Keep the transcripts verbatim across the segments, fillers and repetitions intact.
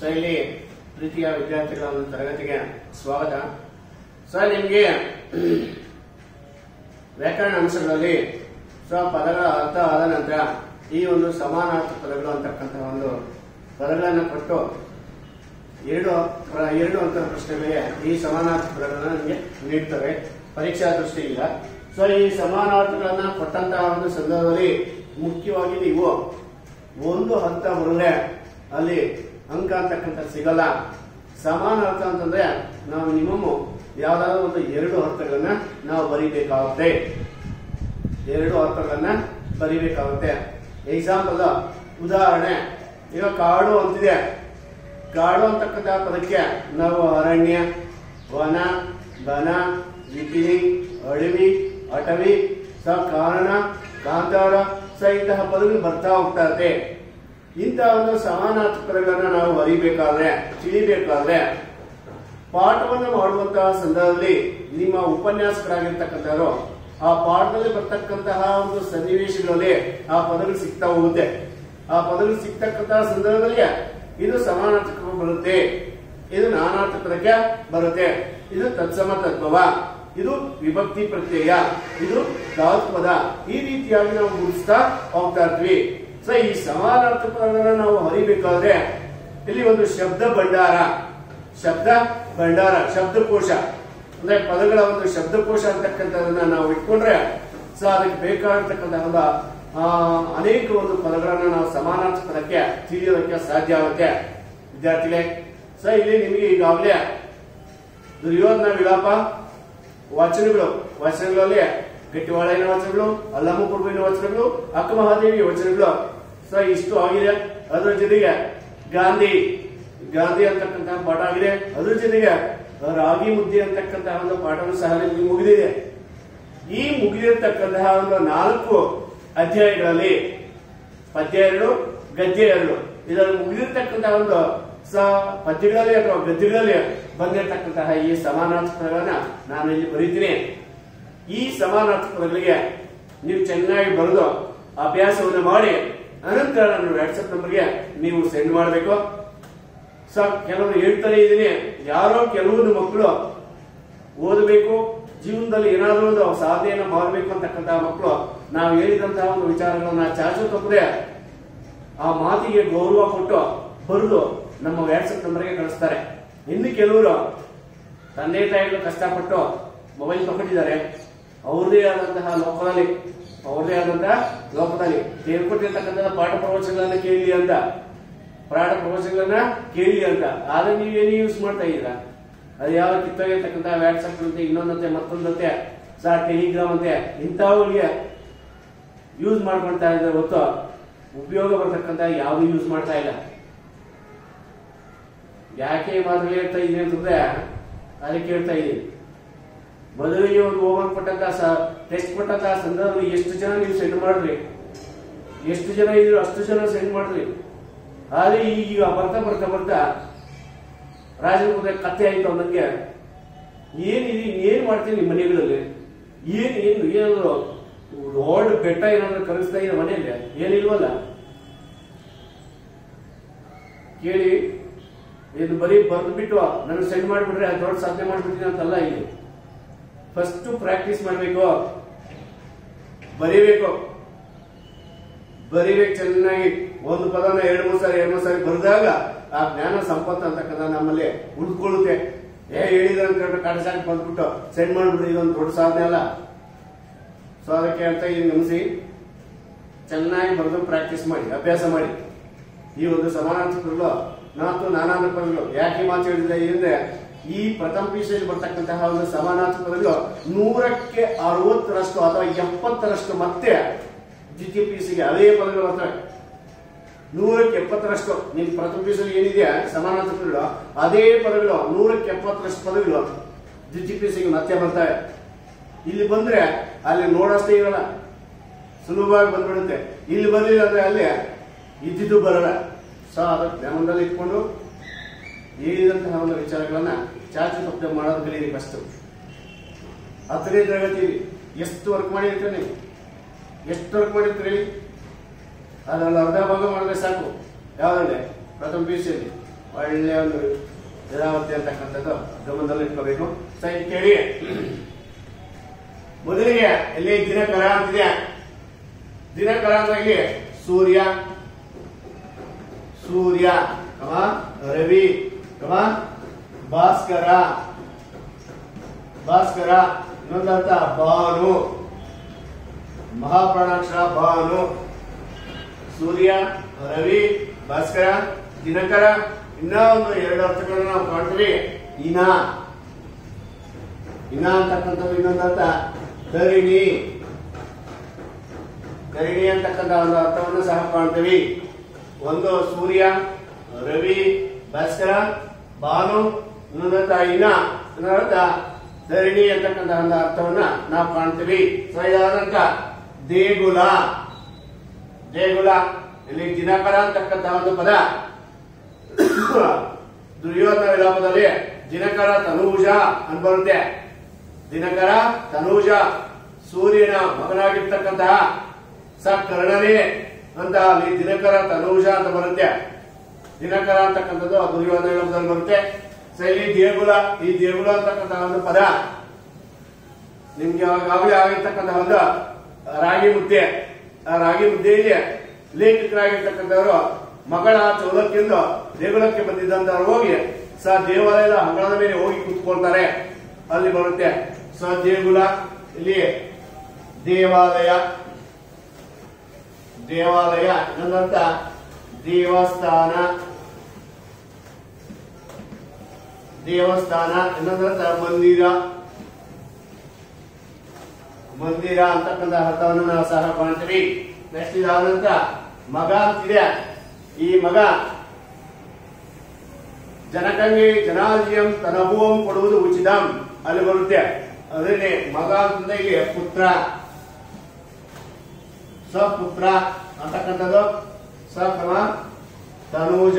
So ಇಲ್ಲಿ ಪ್ರೀತಿಯ ವಿದ್ಯಾರ್ಥಿಗಳ ಒಂದು ತರಗತಿಗೆ ಸ್ವಾಗತ. ಸೊ ನಿಮಗೆ ವ್ಯಾಕರಣ ಅಂಶಗಳಲ್ಲಿ ಸೊ ಪದಗಳ ಅರ್ಥ ಆದ ನಂತರ ಈ ಒಂದು ಸಮಾನಾರ್ಥಕ ಪದಗಳು ಅಂತಕ್ಕಂತಹ ಒಂದು ಪದಗಳನ್ನು ಕೊಟ್ಟು ಎರಡು ಎರಡು ಅಂತ ಪ್ರಶ್ನೆಗಳಿಗೆ ಈ ಸಮಾನಾರ್ಥಕ ಪದಗಳನ್ನು ನಿಮಗೆ ನೀಡ್ತವೆ ಪರೀಕ್ಷಾ ದೃಷ್ಟಿಯಿಂದ. ಸೊ ಈ ಸಮಾನಾರ್ಥಗಳನ್ನ ಕೊಟ್ಟಂತಹ ಒಂದು ಸಂದರ್ಭದಲ್ಲಿ ಮುಖ್ಯವಾಗಿ ನೀವು ಒಂದು ಹಂತ ಬರಲೇ ಅಲ್ಲಿ ಅಂಕ ಅಂತಕ್ಕಂಥ ಸಿಗಲ್ಲ. ಸಮಾನಾರ್ಥ ಅಂತಂದ್ರೆ ನಾವು ಮಿನಿಮಮ್ ಯಾವ್ದಾದ್ರು ಒಂದು ಎರಡು ಅರ್ಥಗಳನ್ನ ನಾವು ಬರೀಬೇಕಾಗುತ್ತೆ ಎರಡು ಅರ್ಥಗಳನ್ನ ಬರೀಬೇಕಾಗುತ್ತೆ. ಎಕ್ಸಾಂಪಲ್ ಉದಾಹರಣೆ, ಈಗ ಕಾಡು ಅಂತಿದೆ. ಕಾಡು ಅಂತಕ್ಕಂಥ ಪದಕ್ಕೆ ನಾವು ಅರಣ್ಯ, ವನ, ಬನ, ವಿಪಿನಿ, ಅಡವಿ, ಅಟವಿ, ಸ ಕಾರಣ, ಕಾಂತಾರ ಸ ಇಂತಹ ಪದಗಳು ಬರ್ತಾ ಹೋಗ್ತಾ ಇರುತ್ತೆ. ಇಂತಹ ಒಂದು ಸಮಾನಾರ್ಥಕ ಪದಗಳನ್ನ ನಾವು ಅರಿಬೇಕಾದ್ರೆ ತಿಳಿಬೇಕಾದ್ರೆ ಪಾಠವನ್ನು ಮಾಡುವಂತಹ ಸಂದರ್ಭದಲ್ಲಿ ನಿಮ್ಮ ಉಪನ್ಯಾಸಕರಾಗಿರ್ತಕ್ಕಂಥವ್ರು ಆ ಪಾಠದಲ್ಲಿ ಬರ್ತಕ್ಕಂತಹ ಒಂದು ಸನ್ನಿವೇಶಗಳಲ್ಲಿ ಆ ಪದಗಳು ಸಿಗ್ತಾ ಹೋಗುತ್ತೆ. ಆ ಪದಗಳು ಸಿಗ್ತಕ್ಕಂತಹ ಸಂದರ್ಭದಲ್ಲಿ ಇದು ಸಮಾನಾರ್ಥಕ ಬರುತ್ತೆ, ಇದು ನಾನಾರ್ಥಕ ಪದಕ್ಕೆ ಬರುತ್ತೆ, ಇದು ತತ್ಸಮ ತತ್ವವ, ಇದು ವಿಭಕ್ತಿ ಪ್ರತ್ಯಯ, ಇದು ಧಾತು ಪದ, ಈ ರೀತಿಯಾಗಿ ನಾವು ಗುರುತಿಸ್ತಾ ಹೋಗ್ತಾ ಇರ್ತೀವಿ. ಸೊ ಈ ಸಮಾನಾರ್ಥಕ ಪದಗಳನ್ನ ನಾವು ಅರಿಬೇಕಾದ್ರೆ ಇಲ್ಲಿ ಒಂದು ಶಬ್ದ ಭಂಡಾರ ಶಬ್ದ ಭಂಡಾರ ಶಬ್ದಕೋಶ ಅಂದ್ರೆ ಪದಗಳ ಒಂದು ಶಬ್ದಕೋಶ ಅಂತಕ್ಕಂಥದನ್ನ ನಾವು ಇಟ್ಕೊಂಡ್ರೆ ಸೊ ಅದಕ್ಕೆ ಬೇಕಾಗಿರ್ತಕ್ಕಂತಹ ಒಂದು ಅನೇಕ ಒಂದು ಪದಗಳನ್ನ ನಾವು ಸಮಾನಾರ್ಥಕ ಪದಕ್ಕೆ ತಿಳಿಯೋದಕ್ಕೆ ಸಾಧ್ಯ ಆಗುತ್ತೆ ವಿದ್ಯಾರ್ಥಿಗಳೇ. ಸೊ ಇಲ್ಲಿ ನಿಮಗೆ ಈಗಾಗಲೇ ದುರ್ಯೋಧನ ವಿಲಾಪ ವಚನಗಳು ವಚನಗಳಲ್ಲಿ ಗಟ್ಟಿವಾಳೆಯ ವಚನಗಳು, ಅಲ್ಲಮ್ಮ ಪ್ರಭುವಿನ ವಚನಗಳು, ಅಕ್ಕ ಮಹಾದೇವಿಯ ವಚನಗಳು ಸೊ ಇಷ್ಟು ಆಗಿದೆ. ಅದರ ಜೊತೆಗೆ ಗಾಂಧಿ ಗಾಂಧಿ ಅಂತಕ್ಕಂತಹ ಪಾಠ ಆಗಿದೆ. ಅದ್ರ ಜೊತೆಗೆ ರಾಗಿ ಮುದ್ದೆ ಅಂತಕ್ಕಂತಹ ಒಂದು ಪಾಠವನ್ನು ಸಹ ನಿಮಗೆ ಮುಗಿದಿದೆ. ಈ ಮುಗಿದಿರ್ತಕ್ಕಂತಹ ಒಂದು ನಾಲ್ಕು ಅಧ್ಯಾಯಗಳಲ್ಲಿ ಪದ್ಯ ಎರಡು, ಗದ್ಯ ಎರಡು, ಇದರಲ್ಲಿ ಮುಗಿದಿರ್ತಕ್ಕಂತಹ ಒಂದು ಸ ಪದ್ಯಗಳಲ್ಲಿ ಅಥವಾ ಗದ್ಯಗಳಲ್ಲಿ ಬಂದಿರತಕ್ಕಂತಹ ಈ ಸಮಾನಾರ್ಥಕ ಪದಗಳನ್ನ ನಾನು ಇಲ್ಲಿ ಬರೀತೀನಿ. ಈ ಸಮಾನಾರ್ಥಕ ಪದಗಳಿಗೆ ನೀವು ಚೆನ್ನಾಗಿ ಬರೆದು ಅಭ್ಯಾಸವನ್ನು ಮಾಡಿ ಅನಂತರ ನನ್ನ ವಾಟ್ಸ್ಆಪ್ ನಂಬರ್ಗೆ ನೀವು ಸೆಂಡ್ ಮಾಡಬೇಕು. ಸೊ ಕೆಲವರು ಹೇಳ್ತಾನೆ ಇದ್ದೀನಿ, ಯಾರೋ ಕೆಲವೊಂದು ಮಕ್ಕಳು ಓದಬೇಕು, ಜೀವನದಲ್ಲಿ ಏನಾದರೂ ಒಂದು ಸಾಧನೆಯನ್ನು ಮಾಡಬೇಕು ಅಂತಕ್ಕಂತಹ ಮಕ್ಕಳು ನಾವು ಹೇಳಿದಂತಹ ಒಂದು ವಿಚಾರಗಳನ್ನ ಚಾಚು ತಪ್ಪದೆ ಆ ಮಾತಿಗೆ ಗೌರವ ಕೊಟ್ಟು ಬರೆದು ನಮ್ಮ ವಾಟ್ಸ್ಆಪ್ ನಂಬರ್ಗೆ ಕಳಿಸ್ತಾರೆ. ಇನ್ನು ಕೆಲವರು ತಂದೆ ತಾಯಿಗಳು ಕಷ್ಟಪಟ್ಟು ಮೊಬೈಲ್ ತಗೊಂಡಿದ್ದಾರೆ, ಅವ್ರದೇ ಆದಂತಹ ಲೋಕದಲ್ಲಿ ಅವ್ರದೇ ಆದಂತಹ ಲೋಕದಲ್ಲಿ ಹೇಳ್ಕೊಟ್ಟಿರ್ತಕ್ಕಂತಹ ಪಾಠ ಪ್ರವಚನಗಳನ್ನ ಕೇಳಿ ಅಂತ ಪಾಠ ಪ್ರವಚನಗಳನ್ನ ಕೇಳಿ ಅಂತ ಆದ್ರೆ ನೀವೇನು ಯೂಸ್ ಮಾಡ್ತಾ ಇದ್ದೀರಾ? ಅದು ಯಾವ ಕಿತ್ತೋಗಿರ್ತಕ್ಕಂತಹ ವಾಟ್ಸ್ಆಪ್ ಅಂತೆ, ಇನ್ನೊಂದಂತೆ, ಮತ್ತೊಂದಂತೆ, ಸಹ ಟೆಲಿಗ್ರಾಮ್ ಅಂತೆ ಇಂಥವುಗಳಿಗೆ ಯೂಸ್ ಮಾಡ್ಕೊಳ್ತಾ ಇದ್ರೆ ಹೊತ್ತು ಉಪಯೋಗ ಬರ್ತಕ್ಕಂಥ ಯಾವುದು ಯೂಸ್ ಮಾಡ್ತಾ ಇಲ್ಲ. ಯಾಕೆ ಮಾತ್ರ ಹೇಳ್ತಾ ಇದೀನಿ ಅಂತಂದ್ರೆ ಅದಕ್ಕೆ ಹೇಳ್ತಾ ಇದೀನಿ. ಮೊದಲಿಗೆ ಒಂದು ಹೋಮ್ವರ್ಕ್ ಕೊಟ್ಟಂತಹ ಟೆಸ್ಟ್ ಕೊಟ್ಟಂತಹ ಸಂದರ್ಭದಲ್ಲಿ ಎಷ್ಟು ಜನ ನೀವು ಸೆಂಡ್ ಮಾಡಿದ್ರಿ, ಎಷ್ಟು ಜನ ಇದ್ರು ಅಷ್ಟು ಜನ ಸೆಂಡ್ ಮಾಡಿದ್ರಿ. ಆದ್ರೆ ಈಗ ಬರ್ತಾ ಬರ್ತಾ ಬರ್ತಾ ರಾಜನ ಕಥೆ ಆಯ್ತು ಅನ್ನಂಗೆ ಏನಿದೆ ಏನ್ ಮಾಡ್ತೀನಿ ನಿಮ್ಮ ಮನೆಗಳಲ್ಲಿ, ಏನ್ ಏನು ಏನಾದ್ರು ರೋಡ್ ಬೆಟ್ಟ ಏನಾದ್ರು ಕಲಿಸ್ತಾ ಇದೆ ಮನೆಯಲ್ಲಿ ಏನಿಲ್ವಲ್ಲ. ಕೇಳಿ ಇದು ಬರೀ ಬರೆದು ಬಿಟ್ಟು ನನಗೆ ಸೆಂಡ್ ಮಾಡಿಬಿಟ್ರೆ ದೊಡ್ಡ ಸಾಧನೆ ಮಾಡ್ಬಿಡ್ತೀನಿ ಅಂತಲ್ಲ. ಇಲ್ಲಿ ಫಸ್ಟ್ ಪ್ರಾಕ್ಟೀಸ್ ಮಾಡಬೇಕು, ಬರೀಬೇಕು ಬರೀಬೇಕು ಚೆನ್ನಾಗಿ. ಒಂದು ಪದನ ಎರಡು ಮೂರು ಸಾರಿ ಎರಡು ಮೂರು ಸಾರಿ ಬರೆದಾಗ ಆ ಜ್ಞಾನ ಸಂಪತ್ತು ಅಂತಕ್ಕಂಥ ನಮ್ಮಲ್ಲಿ ಉಳ್ಕೊಳ್ಳುತ್ತೆ. ಏ ಹೇಳಿದ್ರೆ ಅಂತ ಕಾಟಸಾರಿ ಬಂದ್ಬಿಟ್ಟು ಸೆಂಡ್ ಮಾಡ್ಬಿಟ್ರೆ ಇದೊಂದು ದೊಡ್ಡ ಸಾಧನೆ ಅಲ್ಲ. ಸೊ ಅದಕ್ಕೆ ಹೇಳ್ತಾ ಇದೀನಿ, ಗಮನಿಸಿ, ಚೆನ್ನಾಗಿ ಬರೆದು ಪ್ರಾಕ್ಟೀಸ್ ಮಾಡಿ, ಅಭ್ಯಾಸ ಮಾಡಿ. ಈ ಒಂದು ಸಮಾನಾರ್ಥಕ ಪದಗಳು ಮತ್ತು ನಾನಾರ್ಥಕ ಪದಗಳು ಯಾಕೆ ಮಾತು ಹೇಳಿದ್ರೆ ಅಂದ್ರೆ ಈ ಪ್ರಥಮ ಪಿಯುಸಿಯಲ್ಲಿ ಬರ್ತಕ್ಕಂತಹ ಒಂದು ಸಮಾನಾರ್ಥಕ ಪದಗಳು ನೂರಕ್ಕೆ ಅರವತ್ತರಷ್ಟು ಅಥವಾ ಎಪ್ಪತ್ತರಷ್ಟು ಮತ್ತೆ ದ್ವಿತೀಯ ಪಿಯುಸಿಗೆ ಅದೇ ಪದಗಳು ಬರ್ತವೆ. ನೂರಕ್ಕೆ ಎಪ್ಪತ್ತರಷ್ಟು ನಿಮ್ ಪ್ರಥಮ ಪಿಯುಸಿಯಲ್ಲಿ ಏನಿದೆ ಸಮಾನಾರ್ಥಕ ಪದಗಳು ಅದೇ ಪದಗಳು ನೂರಕ್ಕೆ ಎಪ್ಪತ್ತರಷ್ಟು ಪದಗಳು ದ್ವಿತೀಯ ಪಿಯುಸಿಗೆ ಮತ್ತೆ ಬರ್ತವೆ. ಇಲ್ಲಿ ಬಂದ್ರೆ ಅಲ್ಲಿ ನೋಡಷ್ಟೇ ಇರಲ್ಲ, ಸುಲಭವಾಗಿ ಬಂದ್ಬಿಡುತ್ತೆ. ಇಲ್ಲಿ ಬರ್ಲಿಲ್ಲ ಅಂದ್ರೆ ಅಲ್ಲಿ ಇದ್ದಿದ್ದು ಬರಲ್ಲ. ಸೊ ಅದಕ್ಕೆ ಗಮನದಲ್ಲಿ ಇಟ್ಕೊಂಡು ಹೇಳಿದಂತಹ ಒಂದು ವಿಚಾರಗಳನ್ನ ಚಾಚು ತಪ್ಪದೆ ಮಾಡೋದು ಕಲೀರಿ. ಫಸ್ಟ್ ಹತ್ತನೇ ತರಗತಿ ಎಷ್ಟು ವರ್ಕ್ ಮಾಡಿರ್ತೀರಿ ನೀವು, ಎಷ್ಟು ವರ್ಕ್ ಮಾಡಿರ್ತೀರಿ? ಅದರಲ್ಲಿ ಅರ್ಧ ಭಾಗ ಮಾಡಿದ್ರೆ ಸಾಕು. ಯಾವ್ದ್ರಲ್ಲಿ? ಪ್ರಥಮ ಪಿಯುಸಿಯಲ್ಲಿ ಒಳ್ಳೆ ಒಂದು ವೇದಾವತಿ ಅಂತಕ್ಕಂಥದ್ದು ಗಮನದಲ್ಲಿ ಇಟ್ಕೋಬೇಕು. ಸರಿ ಕೇಳಿ, ಮೊದಲಿಗೆ ಇಲ್ಲಿ ದಿನಕರ ಅಂತಿದೆ. ದಿನಕರ ಅಂತ ಇಲ್ಲಿ ಸೂರ್ಯ, ಸೂರ್ಯ ಕಮ ರವಿ ಕಮ ಭಾಸ್ಕರ, ಭಾಸ್ಕರ ಇನ್ನೊಂದರ್ಥ ಭಾನು, ಮಹಾಪ್ರಾಣಾಕ್ಷರ ಭಾನು, ಸೂರ್ಯ, ರವಿ, ಭಾಸ್ಕರ, ದಿನಕರ. ಇನ್ನ ಒಂದು ಎರಡು ಅರ್ಥಗಳನ್ನ ನಾವು ಕಾಣ್ತೀವಿ. ಇನ, ಇನ ಅಂತಕ್ಕಂಥದ್ದು ಇನ್ನೊಂದರ್ಥ ಧರಣಿ, ಧರಣಿ ಅಂತಕ್ಕಂಥ ಒಂದು ಅರ್ಥವನ್ನು ಸಹ ಕಾಣ್ತೀವಿ. ಒಂದು ಸೂರ್ಯ, ರವಿ, ಭಾಸ್ಕರ, ಭಾನು, ಇನ್ನೊಂದರ್ಥ ಇನ, ಇನ್ನೊಂದರ್ಥ ಧರಣಿ ಅಂತಕ್ಕಂಥ ಒಂದು ಅರ್ಥವನ್ನ ನಾವು ಕಾಣ್ತೀವಿ. ಸೊ ಇದಾದಂತ ದೇಗುಲ, ದೇಗುಲ ಇಲ್ಲಿ ದಿನಕರ ಅಂತಕ್ಕಂಥ ಒಂದು ಪದ ದುರ್ಯೋಧನ ವಿಲಾಪದಲ್ಲಿ ದಿನಕರ ತನೂಜ ಅಂತ ಬರುತ್ತೆ. ದಿನಕರ ತನೂಜ ಸೂರ್ಯನ ಮಗನಾಗಿರ್ತಕ್ಕಂತಹ ಸ ಕರ್ಣನೇ ಅಂತ ಅಲ್ಲಿ ದಿನಕರ ತನೂಜ ಅಂತ ಬರುತ್ತೆ. ದಿನಕರ ಅಂತಕ್ಕಂಥದ್ದು ದುರ್ಯೋಧನ ವಿಲಾಪದಲ್ಲಿ ಬರುತ್ತೆ. ಸೊ ಇಲ್ಲಿ ದೇಗುಲ, ಈ ದೇಗುಲ ಅಂತಕ್ಕಂತಹ ಒಂದು ಪದ ನಿಮ್ಗೆ ಆವಾಗಲೇ ಆಗಿರ್ತಕ್ಕಂತಹ ಒಂದು ರಾಗಿ ಮುದ್ದೆ, ಆ ರಾಗಿ ಮುದ್ದೆಯಲ್ಲಿ ಲೇಖಕರಾಗಿರ್ತಕ್ಕಂಥವರು ಮಗಳ ಚೌಲಕ್ಕಿಂದ ದೇಗುಲಕ್ಕೆ ಬಂದಿದ್ದಂತವ್ರು ಹೋಗಿ ಸ ದೇವಾಲಯದ ಅಂಗಳದ ಮೇಲೆ ಹೋಗಿ ಕೂತ್ಕೊಳ್ತಾರೆ, ಅಲ್ಲಿ ಬರುತ್ತೆ. ಸ ದೇಗುಲ, ಇಲ್ಲಿ ದೇವಾಲಯ, ದೇವಾಲಯ ಇನ್ನೊಂದಂತ ದೇವಸ್ಥಾನ, ದೇವಸ್ಥಾನ ಇನ್ನೊಂದಂತ ಮಂದಿರ, ಮಂದಿರ ಅಂತಕ್ಕಂಥ ಅರ್ಥವನ್ನು ನಾವು ಸಹ ಕಾಣ್ತೀವಿ. ನೆಕ್ಸ್ಟ್ ಇದಾದಂತ ಮಗ ಅಂತಿದೆ. ಈ ಮಗ ಜನಕಂಗೆ ಜನಾಜಿಯಂ ತನಭುವಂ ಕೊಡುವುದು ಉಚಿತಂ ಅಲ್ಲಿ ಬರುತ್ತೆ. ಅದನ್ನೇ ಮಗ ಅಂತಂದ್ರೆ ಇಲ್ಲಿ ಪುತ್ರ, ಸಪುತ್ರ ಅಂತಕ್ಕಂಥದ್ದು. ಸಕ್ರಮ ತನೂಜ,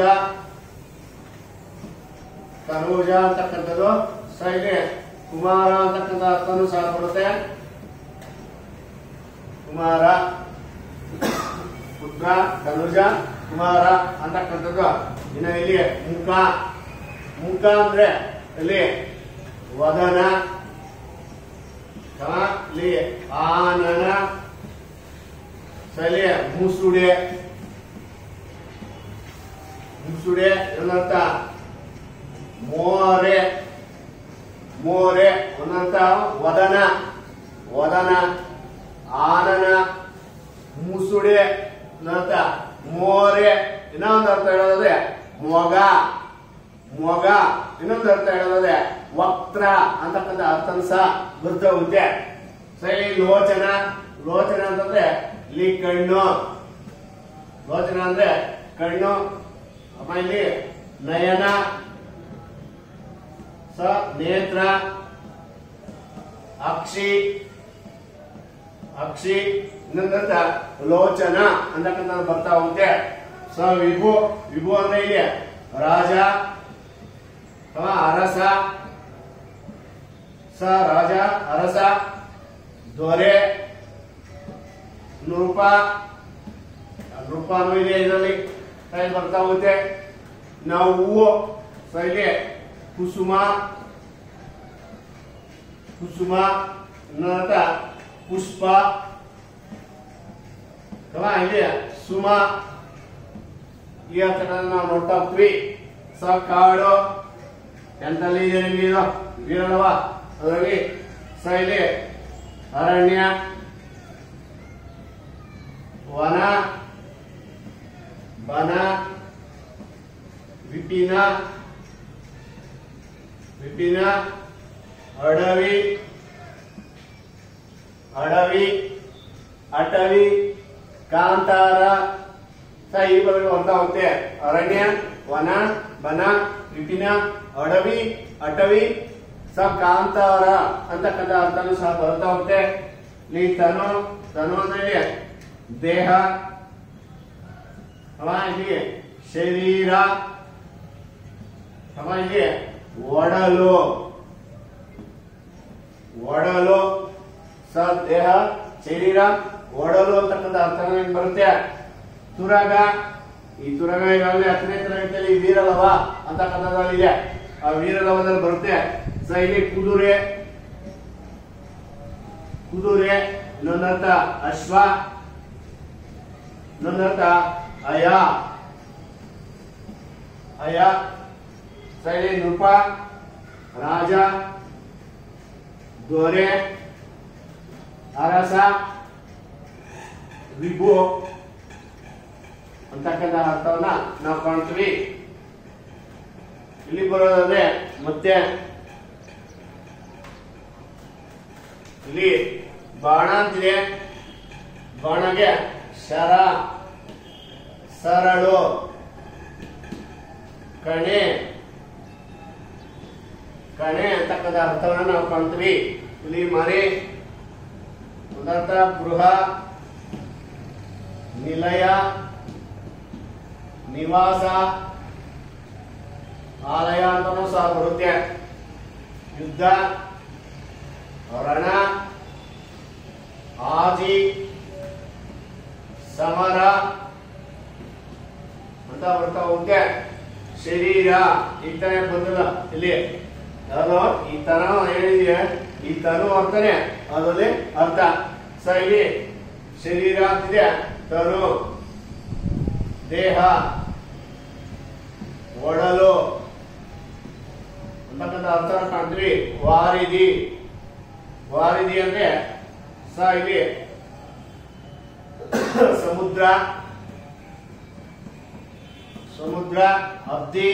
ತನೂಜ ಅಂತಕ್ಕಂಥದ್ದು. ಸ ಇಲ್ಲಿ ಕುಮಾರ ಅಂತಕ್ಕಂಥ ಅರ್ಥನೂ ಸಹ ಕೊಡುತ್ತೆ. ಕುಮಾರ, ಪುತ್ರ, ತನುಜ, ಕುಮಾರ ಅಂತಕ್ಕಂಥದ್ದು. ಇನ್ನು ಇಲ್ಲಿ ಮುಖ, ಮುಖ ಅಂದ್ರೆ ಇಲ್ಲಿ ವದನ, ಇಲ್ಲಿ ಆನನ, ಇಲ್ಲಿ ಮುಸುಡೆ, ಮುಸುಡೆ ಏನರ್ಥ ಮೋರೆ, ಮೋರೆ ಒಂದರ್ಥ ವದನ, ವದನ, ಆನನ, ಮುಸುಡೆ ಅನ್ನರ್ಥ ಮೋರೆ. ಇನ್ನೊಂದು ಅರ್ಥ ಹೇಳೋದೇ ಮೊಗ, ಮೊಗ ಇನ್ನೊಂದು ಅರ್ಥ ಹೇಳೋದೇ ವಕ್ತ್ರ ಅಂತಕ್ಕಂಥ ಅರ್ಥ ಸಹ ಬರ್ತಾ ಹೋಗುತ್ತೆ. ಸರಿ ಲೋಚನ, ಲೋಚನ ಅಂತಂದ್ರೆ ಇಲ್ಲಿ ಕಣ್ಣು, ಲೋಚನ ಅಂದ್ರೆ ಕಣ್ಣು. ಆಮೇಲೆ ನಯನ, ಸ ನೇತ್ರ, ಅಕ್ಷಿ, ಅಕ್ಷಿ ಇನ್ನೊಂದಂತ ಲೋಚನ ಅಂತಕ್ಕಂಥ ಬರ್ತಾ ಹೋಗುತ್ತೆ. ಸ ವಿಭು, ವಿಭು ಅಂದ್ರೆ ಇಲ್ಲಿ ರಾಜ, ಅರಸ, ಸ ರಾಜ, ಅರಸ, ದೊರೆ, ನೃಪ, ನೃಪನು ಇದೆ ಇದರಲ್ಲಿ ಬರ್ತಾ ಹೋಗುತ್ತೆ. ನಾವು ಹೂವು, ಸೊ ಇಲ್ಲಿ ಕುಸುಮ, ಕುಸುಮ ಇನ್ನೊಂದಂತ ಪುಷ್ಪ, ಇಲ್ಲಿ ಸುಮ, ಈ ಅರ್ಥಗಳನ್ನು ನಾವು ನೋಡ್ತಾ ಹೋಗ್ತೀವಿ. ಸ ಕಾಡು, ಎಂತಲ್ಲಿ ಇದೆ ನಿಮ್ಗೆ ಇದು ವೀರನವ, ಅದರಲ್ಲಿ ಸ ಇಲ್ಲಿ ಅರಣ್ಯ, ವನ, ಬನ, ವಿಪಿನ, ವಿಪಿನ, ಅಡವಿ, ಅಡವಿ, ಅಟವಿ, ಕಾಂತಾರ. ಸ ಈ ಬಗ್ಗೆ ಬರ್ತಾ ಹೋಗುತ್ತೆ. ಅರಣ್ಯ, ವನ, ಬನ, ವಿಪಿನ, ಅಡವಿ, ಅಟವಿ, ಸ ಕಾಂತಾರ ಅಂತಕ್ಕಂಥ ಅರ್ಥನೂ ಸಹ ಬರ್ತಾ ಹೋಗುತ್ತೆ. ಇಲ್ಲಿ ತನು, ತನು ಅಂದ್ರೆ ದೇಹ, ಇಲ್ಲಿ ಶರೀರ, ಇಲ್ಲಿ ಒಡಲು, ಒಡಲು, ಸ ದೇಹ, ಶರೀರ, ಒಡಲು ಅಂತಕ್ಕಂಥ ಅರ್ಥ ಬರುತ್ತೆ. ತುರಗ, ಈ ತುರಗ ಈಗಾಗಲೇ ಹತ್ತನೇ ತರಗತಿಯಲ್ಲಿ ವೀರಲವ ಅಂತಕ್ಕಂಥದ್ರಲ್ಲಿ ಇದೆ. ಆ ವೀರಲವದಲ್ಲಿ ಬರುತ್ತೆ. ಸೊ ಇಲ್ಲಿ ಕುದುರೆ, ಕುದುರೆ ಇನ್ನೊಂದರ್ಥ ಅಶ್ವ, ಇನ್ನೊಂದರ್ಥ ಅಯ, ಅಯ. ಸೊ ಇಲ್ಲಿ ನೃಪ, ರಾಜ, ದೊರೆ, ಅರಸ, ವಿಭು ಅಂತಕ್ಕಂಥ ಅರ್ಥವನ್ನ ನಾವು ಕಾಣ್ತೀವಿ. ಇಲ್ಲಿ ಬರೋದಾದ್ರೆ ಮತ್ತೆ ಇಲ್ಲಿ ಬಾಣ ಅಂತಿದೆ. ಬಾಣಗೆ ಶರ, ಸರಳು, ಕಣೆ, ಕಣೆ ಅಂತಕ್ಕಂಥ ಅರ್ಥವನ್ನ ನಾವು ಕಾಣ್ತೀವಿ. ಇಲ್ಲಿ ಮನೆ ಒಂದರ್ಥ ಗೃಹ, ನಿಲಯ, ನಿವಾಸ, ಆಲಯ ಅಂತನೂ ಸಹ ಬರುತ್ತೆ. ಯುದ್ಧ, ರಣ, ಆಜಿ, ಸಮರ ಅಂತ ಬರ್ತಾ ಹೋಗುತ್ತೆ. ಶರೀರ ಈ ತರ ಬಂದಿಲ್ಲ ಇಲ್ಲಿ ಯಾವ್ದು ಈ ತರ ಏನಿದೆ ಈ ತನು ಅರ್ಥನೇ ಅದರಲ್ಲಿ ಅರ್ಥ. ಸೊ ಇಲ್ಲಿ ಶರೀರ ಅಂತಿದೆ, ತನು ದೇಹ, ಒಡಲು ಅಂತಕ್ಕಂಥ ಅರ್ಥ ಕಾಣ್ತೀವಿ. ವಾರಿಧಿ, ವಾರಿಧಿ ಅಂದ್ರೆ ಸ ಇಲ್ಲಿ ಸಮುದ್ರ, ಸಮುದ್ರ, ಅಬ್ದಿ,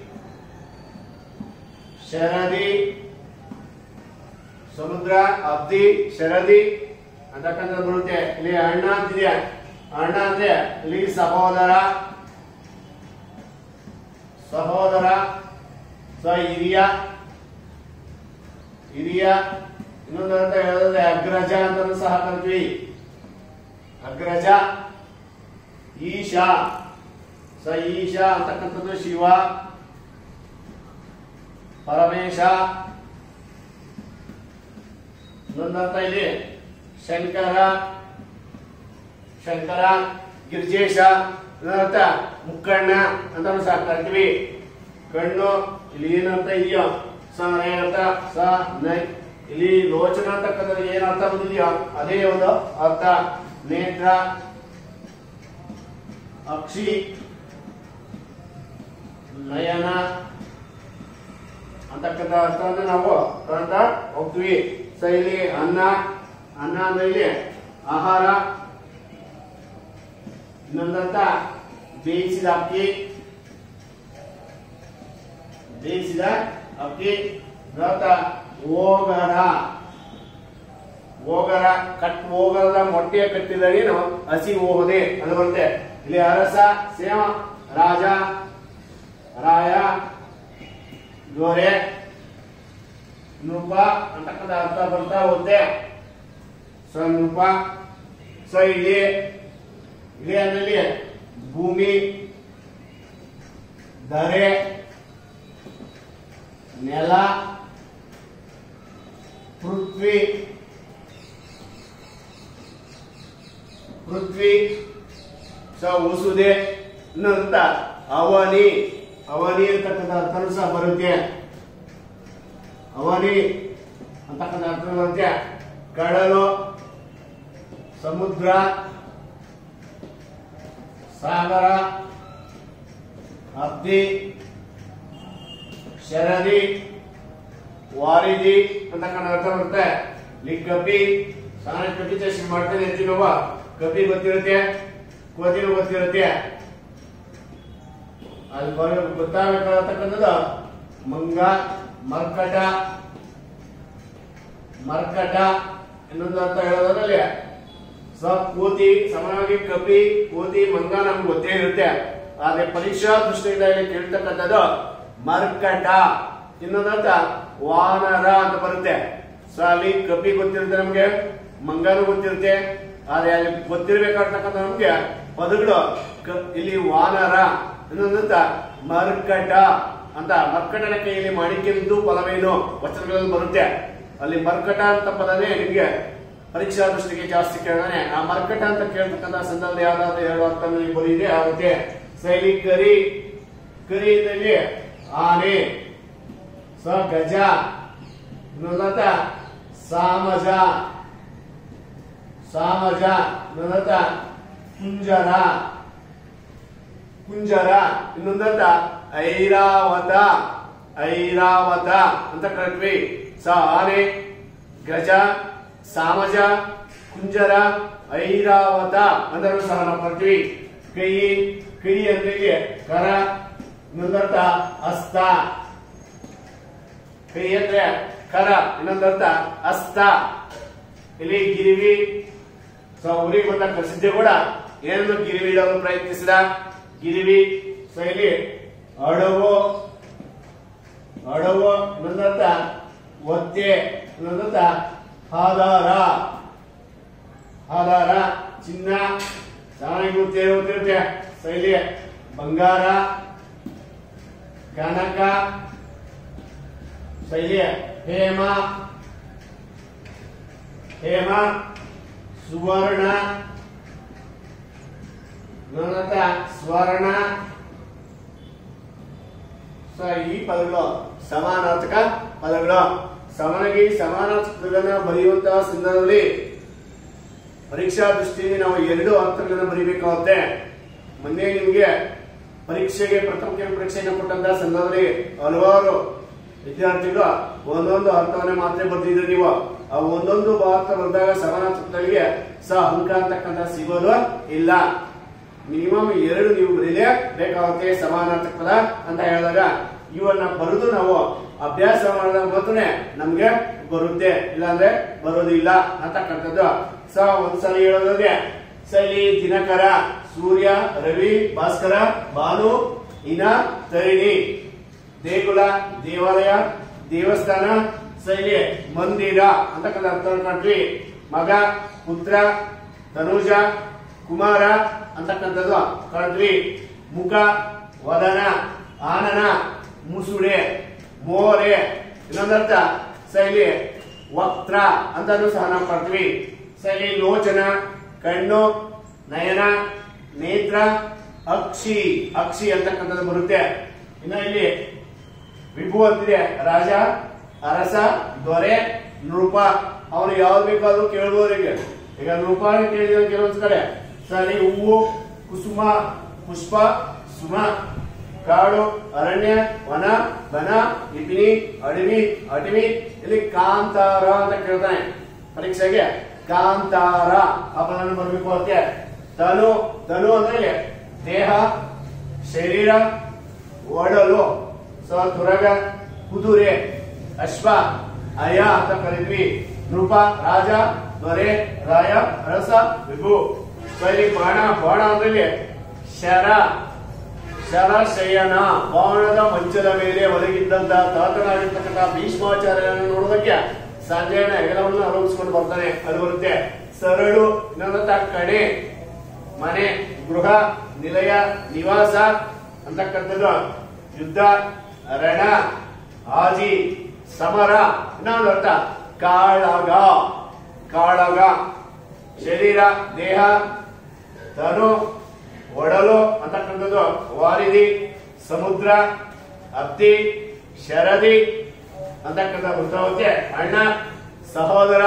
ಶರದಿ, ಸಮುದ್ರ, ಅಬ್ದಿ, ಶರದಿ ಅಂತಕ್ಕಂಥ ಬರುತ್ತೆ. ಇಲ್ಲಿ ಅಣ್ಣ ಅಂತಿದೆ. ಅಣ್ಣ ಅಂದ್ರೆ ಇಲ್ಲಿ ಸಹೋದರ, ಸಹೋದರ. ಸೊ ಹಿರಿಯ, ಹಿರಿಯ. ಇನ್ನೊಂದು ಅಂತ ಹೇಳಿದ್ರೆ ಅಗ್ರಜ ಅಂತ ಸಹ ಕರಿತೀವಿ. ಅಗ್ರಜ, ಈಶ. ಸೊ ಈಶ ಅಂತಕ್ಕಂಥದ್ದು ಶಿವ, ಪರಮೇಶ. ಇನ್ನೊಂದಂತ ಇಲ್ಲಿ ಶಂಕರ, ಶಂಕರ, ಗಿರಿಜೇಶ. ಇದರರ್ಥ ಮುಕ್ಕಣ್ಣ ಅಂತ ಸಹ ಕರಿತೀವಿ. ಕಣ್ಣು ಇಲ್ಲಿ ಏನಂತ ಇದೆಯೋ ಸ ಏನರ್ಥ ಸ ನೈ. ಇಲ್ಲಿ ಲೋಚನ ಅಂತಕ್ಕಂಥದ್ದು ಏನ್ ಅರ್ಥ ಬಂದಿದೆಯೋ ಅದೇ ಒಂದು ಅರ್ಥ. ನೇತ್ರ, ಅಕ್ಷಿ, ನಯನ ಅಂತಕ್ಕಂಥ ಅರ್ಥವನ್ನು ನಾವು ಕಾಣ್ತಾ ಹೋಗ್ತೀವಿ. ಸೊ ಇಲ್ಲಿ ಅನ್ನ, ಅನ್ನ ಅಂದ್ರೆ ಇಲ್ಲಿ ಆಹಾರ. ಇನ್ನೊಂದಂತ ಬೇಯಿಸಿದ ಅಕ್ಕಿ, ಬೇಯಿಸಿದ ಅಕ್ಕಿ. ಓಗರ, ಓಗರ ಕಟ್ ಓಗರದ ಮೊಟ್ಟೆಯ ಕಟ್ಟಿದರೇನು ಹಸಿ ಓಹದೆ ಅದು ಬರುತ್ತೆ. ಇಲ್ಲಿ ಅರಸ, ಸೇವ, ರಾಜ, ರಾಯ, ದೊರೆ, ನೃಪ ಅಂತಕ್ಕಂಥ ಅರ್ಥ ಬರ್ತಾ ಹೋಗುತ್ತೆ. ಸೊ ನೃಪ. ಸೊ ಇಲ್ಲಿ ಇಲ್ಲಿ ಅಂದ್ರೆ ಭೂಮಿ, ದರೆ, ನೆಲ, ಪೃಥ್ವಿ, ಪೃಥ್ವಿ. ಸೊ ಉಸುದೆ. ಇನ್ನೊಂದ ಅವನಿ, ಅವನಿ ಅಂತಕ್ಕಂಥ ಅರ್ಥನೂ ಸಹ ಬರುತ್ತೆ. ಅವನಿ ಅಂತಕ್ಕಂಥ ಅರ್ಥ ಬರುತ್ತೆ. ಕಡಲು, ಸಮುದ್ರ, ಸಾಗರ, ಅಬ್ದಿ, ಶರದಿ, ವಾರಿಧಿ ಅಂತಕ್ಕಂಥ ಅರ್ಥ ಬರುತ್ತೆ. ಇಲ್ಲಿ ಕಪಿ, ಸಾನ ಕಪಿ ಚೇಷ್ಟ ಮಾಡ್ತೇನೆ ಅಂತೀನವ. ಕಪಿ ಗೊತ್ತಿರುತ್ತೆ, ಕೋತಿನೂ ಗೊತ್ತಿರುತ್ತೆ. ಅಲ್ಲಿ ಬರ ಗೊತ್ತಾಗಬೇಕಾಗತಕ್ಕಂಥದ್ದು ಮಂಗ, ಮರ್ಕಟ, ಮರ್ಕಟ. ಇನ್ನೊಂದು ಅರ್ಥ ಹೇಳೋದ್ರಲ್ಲಿ ಸ ಕೋತಿ ಸಮಾನವಾಗಿ ಕಪಿ, ಕೋತಿ, ಮಂಗ ನಮ್ಗೆ ಗೊತ್ತೇ ಇರುತ್ತೆ. ಆದ್ರೆ ಪರೀಕ್ಷಾ ದೃಷ್ಟಿಯಿಂದ ಇಲ್ಲಿ ಕೇಳ್ತಕ್ಕಂಥದ್ದು ಮರ್ಕಟ. ಇನ್ನೊಂದರ್ಥ ವಾನರ ಅಂತ ಬರುತ್ತೆ. ಸೊ ಅಲ್ಲಿ ಕಪಿ ಗೊತ್ತಿರುತ್ತೆ ನಮ್ಗೆ, ಮಂಗನೂ ಗೊತ್ತಿರುತ್ತೆ. ಆದ್ರೆ ಅಲ್ಲಿ ಗೊತ್ತಿರ್ಬೇಕಾಗ್ತಕ್ಕಂಥ ನಮ್ಗೆ ಪದಗಳು ಇಲ್ಲಿ ವಾನರ. ಇನ್ನೊಂದಂತ ಮರ್ಕಟ ಅಂತ. ಮರ್ಕಟನ ಕೈಯಲ್ಲಿ ಮಾಣಿಕ್ಯವಿದ್ದು ಫಲವೇನು ವಚನಗಳಲ್ಲಿ ಬರುತ್ತೆ. ಅಲ್ಲಿ ಮರ್ಕಟ ಅಂತ ಪದನೇ ನಿಮ್ಗೆ ಪರೀಕ್ಷಾ ದೃಷ್ಟಿಗೆ ಜಾಸ್ತಿ ಕೇಳಿದಾನೆ. ಆ ಮರ್ಕಟ ಅಂತ ಕೇಳ್ತಕ್ಕಂಥ ಸಂದರ್ಭ ಯಾವ್ದಾದ್ರು ಹೇಳುವ ಅರ್ಥ ಬರೀ ಇದೆ ಆಗುತ್ತೆ. ಶೈಲಿ ಕರಿ ಕರಿಯಲ್ಲಿ ಆನೆ ಸ ಗಜ ನುಲತ ಸಾಮಜ ಸಾಮಜ ನುಲತ ಕುಂಜರ ಕುಂಜರ ಇನ್ನೊಂದರ್ಥ ಐರಾವತ ಐರಾವತ ಅಂತ ಕರಿತೀವಿ. ಸ ಆನೆ ಗಜ ಸಾಮಜ ಕುಂಜರ ಐರಾವತ ಅಂದರೂ ಸಹ ನಾವು ಕರಿತೀವಿ. ಕೈ ಕೈ ಅಂದ್ರೆ ಕರ ಇನ್ನೊಂದರ್ಥ ಹಸ್ತ ಕೈ ಅಂದ್ರೆ ಕರ ಇನ್ನೊಂದರ್ಥ ಹಸ್ತ. ಇಲ್ಲಿ ಗಿರಿವಿ ಸೊ ಊರಿಗೆ ಬಂದ ಪ್ರಸಿದ್ಧಿ ಕೂಡ ಏನನ್ನು ಗಿರಿವಿ ಇಡಲು ಪ್ರಯತ್ನಿಸಿದ ಗಿರಿವಿ. ಸೊ ಇಲ್ಲಿ ಅಡವು ಅಡವು ಇನ್ನೊಂದರ್ಥ ಒತ್ತೆ ಇನ್ನೊಂದರ್ಥ ಆಧಾರ ಆಧಾರ ಚಿನ್ನ ಚೆನ್ನಾಗಿ ಗೊತ್ತಿರುತ್ತೆ. ಸೊ ಇಲ್ಲಿ ಬಂಗಾರ ಕನಕ ಶೈಲಿ ಹೇಮ ಹೇಮ ಸುವರ್ಣ ನನ್ನತ ಸ್ವರ್ಣ. ಸೊ ಈ ಪದಗಳು ಸಮಾನಾರ್ಥಕ ಪದಗಳು. ಸಮಾನಾಗಿ ಸಮಾನಾರ್ಥಕಗಳನ್ನ ಬರೆಯುವಂತಹ ಸಂದರ್ಭದಲ್ಲಿ ಪರೀಕ್ಷಾ ದೃಷ್ಟಿಯಿಂದ ನಾವು ಎರಡು ಅರ್ಥಗಳನ್ನ ಬರೀಬೇಕಾಗುತ್ತೆ. ಮೊನ್ನೆ ನಿಮ್ಗೆ ಪರೀಕ್ಷೆಗೆ ಪ್ರಥಮ ಪರೀಕ್ಷೆಯನ್ನು ಕೊಟ್ಟಂತಹ ಸಂದರ್ಭದಲ್ಲಿ ಹಲವಾರು ವಿದ್ಯಾರ್ಥಿಗಳು ಒಂದೊಂದು ಅರ್ಥವನ್ನೇ ಮಾತ್ರ ಬರ್ತಿದ್ರು. ನೀವು ಆ ಒಂದೊಂದು ಅರ್ಥ ಬಂದಾಗ ಸಮಾನಾರ್ಥಕಗಳಿಗೆ ಸಹ ಅಂಕ ಅಂತಕ್ಕಂಥ ಸಿಗೋದು ಇಲ್ಲ. ಮಿನಿಮಮ್ ಎರಡು ನೀವು ಬರೀಲೇ ಬೇಕಾಗುತ್ತೆ ಸಮಾನಾರ್ಥಕ ಪದ ಅಂತ ಹೇಳಿದಾಗ ಇವನ್ನ ಬರೆದು ನಾವು ಅಭ್ಯಾಸ ಮಾಡಿದಾಗ ಮಾತ್ರನೇ ನಮ್ಗೆ ಬರುತ್ತೆ, ಇಲ್ಲಾಂದ್ರೆ ಬರೋದಿಲ್ಲ ಅಂತಕ್ಕಂಥದ್ದು. ಸ ಒಂದ್ಸಲ ಹೇಳೋದ್ರೆ ಶೈಲಿ ದಿನಕರ ಸೂರ್ಯ ರವಿ ಭಾಸ್ಕರ ಭಾನು ಇನ ತರಿಣಿ ದೇಗುಲ ದೇವಾಲಯ ದೇವಸ್ಥಾನ ಶೈಲಿ ಮಂದಿರ ಅಂತಕ್ಕಂಥ ಅರ್ಥ ಮಾಡ್ತೀವಿ. ಮಗ ಪುತ್ರ ತನುಜ ಕುಮಾರ ಅಂತಕ್ಕಂಥದ್ದು ಕಾಣ್ತೀವಿ. ಮುಖ ವದನ ಆನನ ಮುಸುಡೆ ಮೋರೆ ಇನ್ನೊಂದರ್ಥ ಶೈಲಿ ವಕ್ತ್ರ ಅಂತಾನು ಸಹ ನಾವು ಕಾಣ್ತೀವಿ. ಶೈಲಿ ಲೋಚನ ಕಣ್ಣು ನಯನ ನೇತ್ರ ಅಕ್ಷಿ ಅಕ್ಷಿ ಅಂತಕ್ಕಂಥದ್ದು ಬರುತ್ತೆ. ಇನ್ನು ಇಲ್ಲಿ ವಿಭು ಅಂತಿದೆ ರಾಜ ಅರಸ ದೊರೆ ನೃಪ. ಅವನು ಯಾವ್ದು ಬೇಕಾದ್ರೂ ಕೇಳುವವರಿಗೆ ಈಗ ನೃಪ ಕೇಳಿದ ಕೆಲವೊಂದ್ ಕಡೆ ಸರಿ ಹೂವು ಕುಸುಮ ಪುಷ್ಪ ಸುಮ ಕಾಡು ಅರಣ್ಯ ವನ ಬನ ಇಪಿನಿ ಅಡವಿ ಅಟವಿ. ಇಲ್ಲಿ ಕಾಂತಾರ ಅಂತ ಕೇಳ್ತಾನೆ ಪರೀಕ್ಷೆಗೆ. ಕಾಂತಾರ ಆ ಪದವನ್ನು ಬರ್ಬೇಕು ಅದಕ್ಕೆ. ತನು ತನು ಅಂದ್ರೆ ದೇಹ ಶರೀರ ಒಡಲು. ಸೊ ತುರಗ ಕುದುರೆ ಅಶ್ವ ಅಯ ಅಂತ ಕರೀತೀವಿ. ನೃಪ ರಾಜ ದೊರೆ ರಾಯ ಅರಸ ವಿಭು. ಸೊ ಇಲ್ಲಿ ಬಾಣ ಬಾಣ ಅಂದ್ರೆ ಶರ ಶರ ಶಯನ ಬಾಣದ ಮಂಚದ ಮೇಲೆ ಒದಗಿದ್ದಂತ ತಾತನಾಗಿರ್ತಕ್ಕಂಥ ಭೀಷ್ಮಾಚಾರ್ಯರನ್ನು ನೋಡೋದಕ್ಕೆ ಸಂಜಯನ ಹೆಗಲವನ್ನು ಆರೋಪಿಸಿಕೊಂಡು ಬರ್ತಾನೆ, ಅದು ಬರುತ್ತೆ. ಸರಳು ಇನ್ನೊಂದಂತ ಕಣೆ ಮನೆ ಗೃಹ ನಿಲಯ ನಿವಾಸ ಅಂತಕ್ಕಂಥದ್ದು. ಯುದ್ಧ ರಣ ಆಜಿ ಸಮರ ಇನ್ನೊಂದು ಅರ್ಥ ಕಾಳಗ ಕಾಳಗ. ಶರೀರ ದೇಹ ತನು ಒಡಲು ಅಂತಕ್ಕಂಥದ್ದು ವಾರಿದಿ ಸಮುದ್ರ ಅತ್ತಿ ಶರದಿ ಅಂತಕ್ಕಂಥ ವೃತ್ತವತ್ತೆ. ಅಣ್ಣ ಸಹೋದರ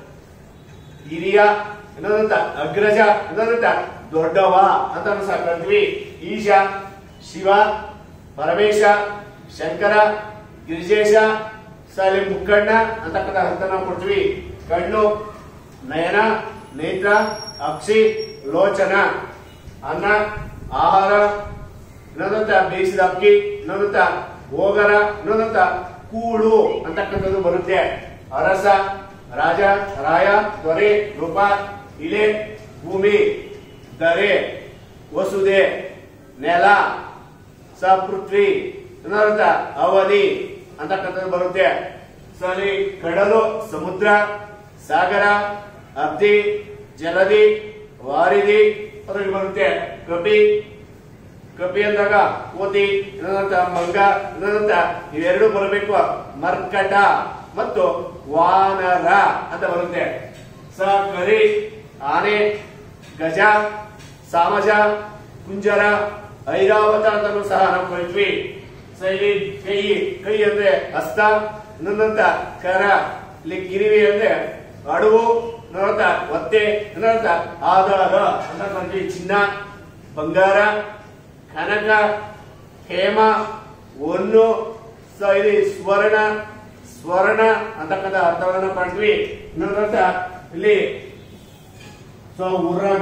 ಹಿರಿಯ ಇನ್ನೊಂದಂತ ಅಗ್ರಜ ಇನ್ನೊಂದಂತ ದೊಡ್ಡವ ಅಂತ ಸಹ ಕರಿತೀವಿ. ಈಶ ಶಿವ ಪರಮೇಶ ಶಂಕರ ಗಿರಿಜೇಶ ಸಾಲಿ ಮುಕ್ಕಣ್ಣ ಅಂತಕ್ಕಂಥ ಅರ್ಥ ನಾವು ಕೊಡ್ತೀವಿ. ಕಣ್ಣು ನಯನ ನೇತ್ರ ಅಕ್ಷಿ ಲೋಚನ ಅನ್ನ ಆಹಾರ ಇನ್ನೊಂದಂತ ಬೇಯಿಸಿದ ಅಕ್ಕಿ ಇನ್ನೊಂದಂತ ಹೋಗರ ಇನ್ನೊಂದಂತ ಕೂಳು ಅಂತಕ್ಕಂಥದ್ದು ಬರುತ್ತೆ. ಅರಸ ರಾಜ ರಾಯ ದೊರೆ ರೂಪ ಇಲೆ ಭೂಮಿ ದರೆ ವಸುದೆ ನೆಲ ಸ ಪೃಥ್ವಿ ಇನ್ನೊಂದಂತ ಅವಧಿ ಅಂತಕ್ಕಂಥದ್ದು ಬರುತ್ತೆ. ಸರಿ ಕಡಲು ಸಮುದ್ರ ಸಾಗರ ಅಬ್ದಿ ಜಲದಿ ವಾರಿದಿ ಅದ್ರಲ್ಲಿ ಬರುತ್ತೆ. ಕಪಿ ಕಪಿ ಅಂದಾಗ ಕೋತಿ ಇನ್ನೊಂದಂತ ಮಂಗ ಇನ್ನೊಂದಂತ ಇವೆರಡು ಬರಬೇಕು. ಮರ್ಕಟ ಮತ್ತು ವಾನರ ಅಂತ ಬರುತ್ತೆ. ಸ ಕರಿ ಆನೆ ಗಜ ಸಾಮಜ ಕುಂಜರ ಐರಾವತ ಅಂತಲೂ ಸಹ ನಾವು ಕರಿತೀವಿ. ಸೊ ಇಲ್ಲಿ ಕೈ ಕೈ ಅಂದ್ರೆ ಹಸ್ತ, ಇನ್ನೊಂದಂತ ಕರ, ಇಲ್ಲಿ ಗಿರಿವಿ ಅಂದ್ರೆ ಅಡುವು, ಇನ್ನೊಂದ ಒತ್ತೆ, ಇನ್ನೊಂದ ಆಧಾರ ಅಂತ ಕರಿತೀವಿ. ಚಿನ್ನ, ಬಂಗಾರ, ಕನಕ, ಹೇಮ, ಹೊನ್ನು, ಸೊ ಇಲ್ಲಿ ಸ್ವರ್ಣ ಸ್ವರ್ಣ ಅಂತಕ್ಕಂಥ ಅರ್ಥವನ್ನು ಕಾಣ್ತೀವಿ. ಇನ್ನೊಂದಂತ ಇಲ್ಲಿ ಸೊ ಉರಗ,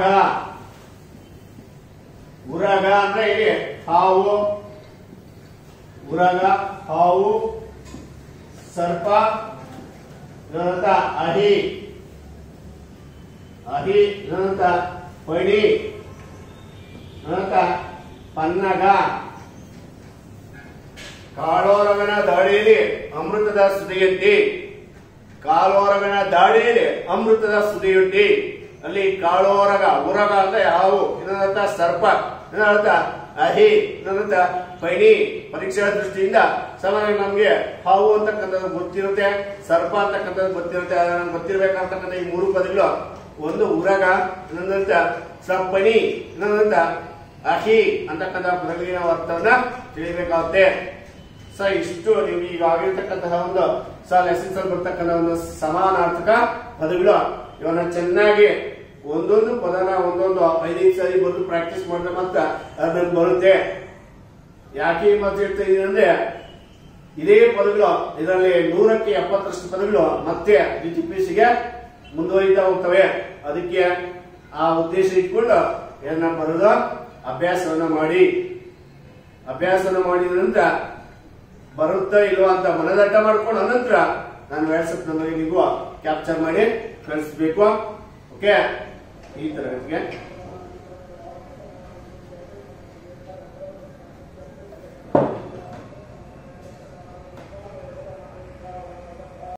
ಉರಗ ಅಂದ್ರೆ ಇಲ್ಲಿ ಹಾವು, ಉರಗ ಹಾವು, ಸರ್ಪ, ಇನ್ನೊಂದಂತ ಅಹಿ, ಅಹಿ, ಇನ್ನೊಂದಂತ ಪೈಡಿ, ಇನ್ನೊಂದಂತ ಪನ್ನಗ. ಕಾಳೋರಗನ ದಾಳಿಯಲ್ಲಿ ಅಮೃತದ ಸುದಿಯುಂಟಿ, ಕಾಳೋರಗನ ದಾಳಿಯಲ್ಲಿ ಅಮೃತದ ಸುದಿಯುಂಟಿ. ಅಲ್ಲಿ ಕಾಳೋರಗ, ಉರಗ ಅಂದ್ರೆ ಹಾವು, ಇನ್ನೊಂದಂತ ಸರ್ಪ, ಇನ್ನೊಂದಂತ ಅಹಿ, ಇನ್ನೊಂದಂತ ಪೈಣಿ. ಪರೀಕ್ಷೆಗಳ ದೃಷ್ಟಿಯಿಂದ ಸಾಮಾನ್ಯ ನಮ್ಗೆ ಹಾವು ಅಂತಕ್ಕಂಥದ್ದು ಗೊತ್ತಿರುತ್ತೆ, ಸರ್ಪ ಅಂತಕ್ಕಂಥದ್ದು ಗೊತ್ತಿರುತ್ತೆ. ಅದನ್ನು ಗೊತ್ತಿರ್ಬೇಕಂತಕ್ಕಂಥ ಈ ಮೂರು ಪದಗಳು, ಒಂದು ಉರಗ, ಇನ್ನೊಂದಂತ ಸಪ್ಪಣಿ, ಇನ್ನೊಂದಂತ ಅಹಿ ಅಂತಕ್ಕಂಥ ಪದಗಳಿಗೆ ನಾವು ಅರ್ಥವನ್ನ ತಿಳಿಬೇಕಾಗುತ್ತೆ. ಸೊ ಇಷ್ಟು ನೀವು ಈಗ ಆಗಿರ್ತಕ್ಕಂತಹ ಒಂದು ಸ ಲೆಸನ್ಸ್ ಅಲ್ಲಿ ಬರ್ತಕ್ಕಂಥ ಒಂದು ಸಮಾನಾರ್ಥಕ ಪದಗಳು. ಇವನ್ನ ಚೆನ್ನಾಗಿ ಒಂದೊಂದು ಪದನ ಒಂದೊಂದು ಐದೈದು ಸಾರಿ ಬಂದು ಪ್ರಾಕ್ಟೀಸ್ ಮಾಡಿದ್ರೆ ಮಾತ್ರ ಅದನ್ನ ಬರುತ್ತೆ. ಯಾಕೆ ಮಾತು ಹೇಳ್ತಾ ಇದೀನಿ ಅಂದ್ರೆ ಇದೇ ಪದಗಳು ಇದರಲ್ಲಿ ನೂರಕ್ಕೆ ಎಪ್ಪತ್ತರಷ್ಟು ಪದಗಳು ಮತ್ತೆ ಜಿಟಿಪಿಸಿಗೆ ಮುಂದುವರಿತಾ ಹೋಗ್ತವೆ. ಅದಕ್ಕೆ ಆ ಉದ್ದೇಶ ಇಟ್ಕೊಂಡು ಏನ ಬರೋದು ಅಭ್ಯಾಸವನ್ನ ಮಾಡಿ, ಅಭ್ಯಾಸನ ಮಾಡಿದ ನಂತರ ಬರುತ್ತಾ ಇಲ್ವಾ ಅಂತ ಮನದಟ್ಟ ಮಾಡ್ಕೊಂಡು ಅನಂತರ ನಾನು ವಾಟ್ಸಪ್ ನಂಬರ್ ನೀವು ಕ್ಯಾಪ್ಚರ್ ಮಾಡಿ ಕಳಿಸ್ಬೇಕು. ಓಕೆ, ಈ ತರಗತಿಗೆ